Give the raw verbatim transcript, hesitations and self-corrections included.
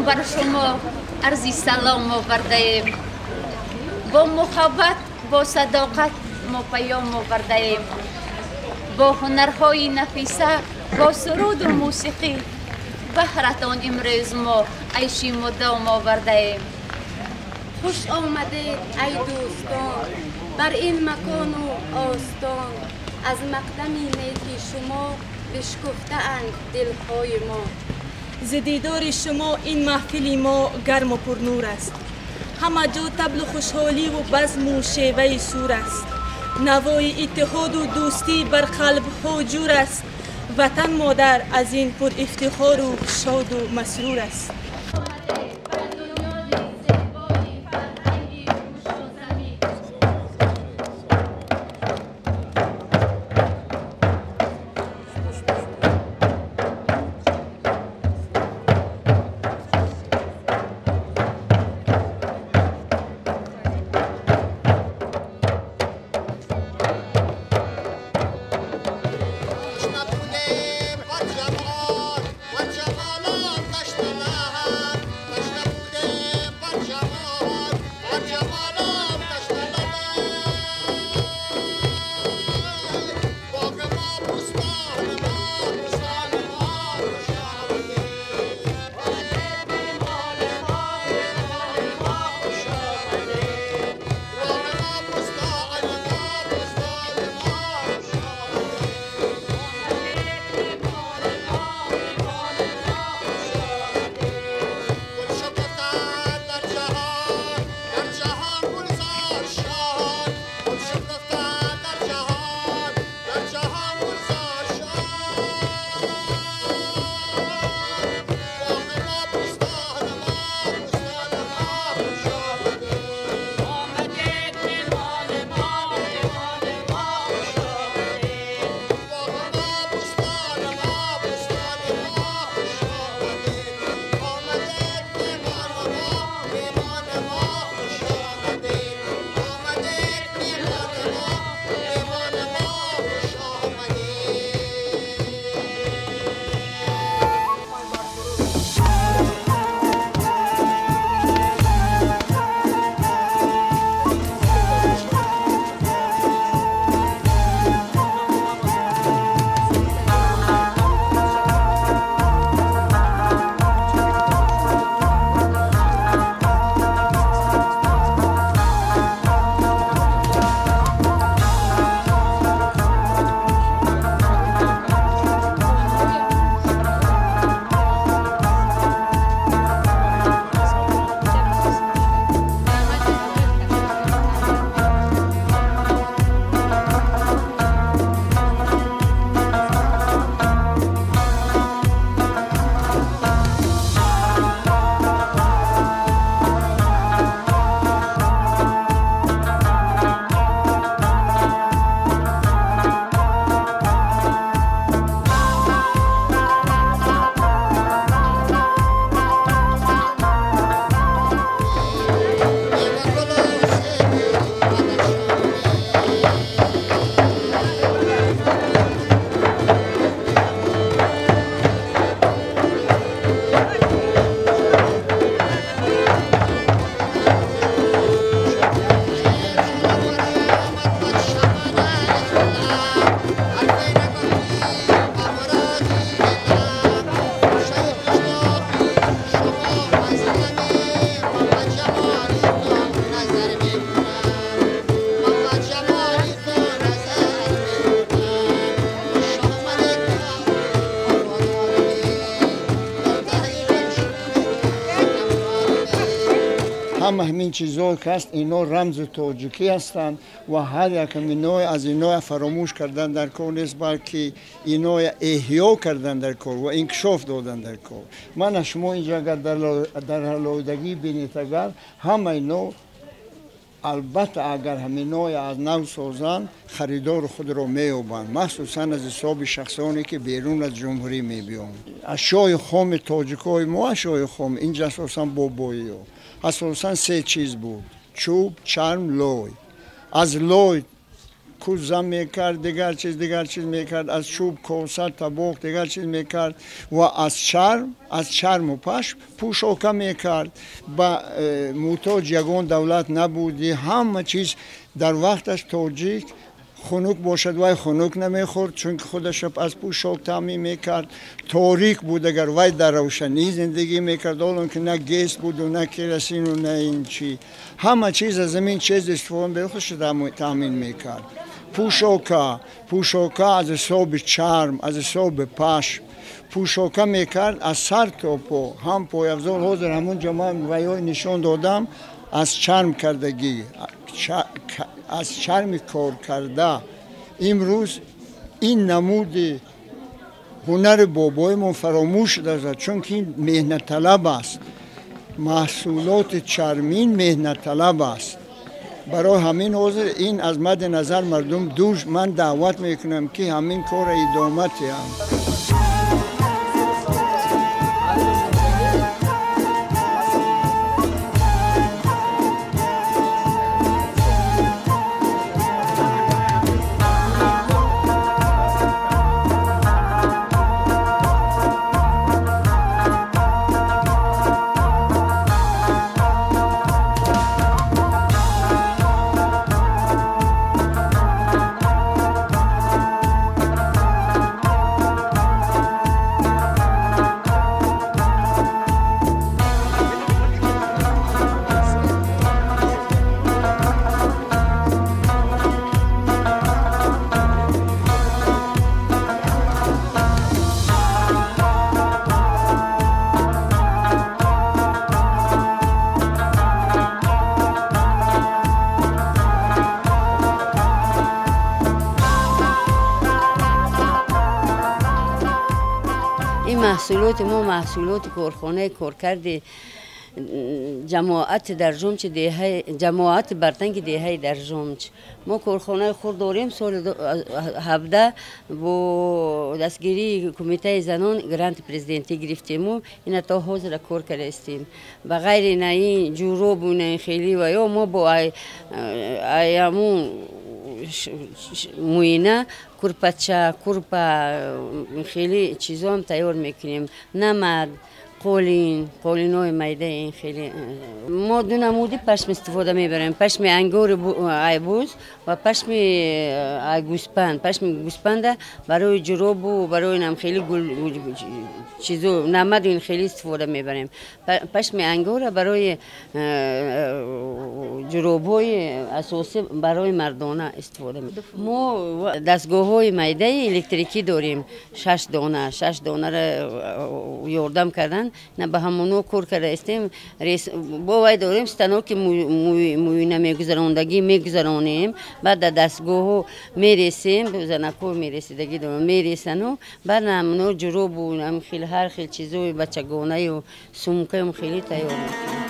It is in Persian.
بر شما عرضی سلام آورده ایم. با محبت با صداقت ما پیام آورده ایم. با هنرهای نفیسه با سرود و موسیقی بهرتان امروز ما عیشی مدام آورده ایم. خوش آمدید ای دوستان بر این مکان و آستان، از مقدم نیکی شما بشکفته اند دلهای ما. ز دیدار شما این محفل ما گرم و پرنور است، همه جا طبل و خوشحالی و بزم و شیوه سور است. نوای اتحاد و دوستی بر قلب ها جور است، وطن مادر از این پر افتخار و شاد و مسرور است. همه همین چیزا که هست اینا رمز تاجیکی هستند و هر یک اینا از اینا فراموش کردن در کار نیست، بلکه اینا احیا کردن در کار و انکشاف دادن در کار. من شما اینجا اگر در حلودگی بینید اگر همه اینا البته اگر همینا از نو سازن خریدار خود را می‌یابند، مخصوصا از حساب شخصانی که بیرون از جمهوری می‌بیان. اشیاء خام تاجیکای ما اشیاء خام اینجا اساسا بابایی ها اساسا سه چیز بود: چوب، چرم، لای. از لای کوزم میکرد، دیگر چیز دیگر چیز میکرد، از چوب کوسه تبوک دیگر چیز میکرد و از چرم از چرم و پشم پوشاکه میکرد. با محتاج یگان دولت نبودی، همه چیز در وقتش تاجیک خنک باشد وای خنک نمیخورد چون خودش از پوشاک تامین میکرد. تاریک بود اگر وای در روشنی زندگی میکرد، اون که نه گیس بود و نه کراسین و نه این چی، همه چیز از زمین چیز استفاده به خودش تامین میکرد. پوشاکه پوشاکه از حساب چرم، از حساب پشم پوشاکه میکرد از سر تا پا، هم پای افزار حاضر همون جمعه ویای نشان دادم از چرم کردگی، از چرم کار کرده. امروز این نمود هنر بابایمون فراموش شده چون که این مهنت طلب است. محصولات چرمین مهنت طلب است. برای همین حاضر این از مد نظر مردم دوش من دعوت میکنم که همین کار ادامتی هم. محصولات ما محصولات کارخانه کارکرد جماعت در جمچ دهه جماعت برتنگ دهه در جمچ. ما کارخانه خود داریم. سال هفده با دستگیری کمیته زنان گرانت پرزیدنتی گرفتیم و این تا حاضر کار کرده استیم. بغیر این جوراب و این خیلی و یا ما با ایامون موینه کرپچه کرپا خیلی چیزا هم تیار میکنیم. نمد قولین قولین های میده این خیلی. ما دو نمودی پشم استفاده میبریم، پشم انگور ایبوز و پشم گوسپند. پشم گوسپند برای جروب و برای نم خیلی گل چیزو نمد این خیلی استفاده میبریم. پشم انگور برای جروب های اساسی برای مردانه استفاده میبریم. ما دستگاه های میده الکتریکی داریم، شش دانه شش دانه را یاردم کردن نه به همونو کار کرده استیم. با وای داریم ستانو که موینه میگذراندگی میگذرانیم، بعد دستگاه میرسیم به زنکو میرسیدگی داریم میرسن و بعد همونو جروب و هم خیلی هر خیلی چیزوی بچگانه و سمکه هم خیلی تیار میکنیم.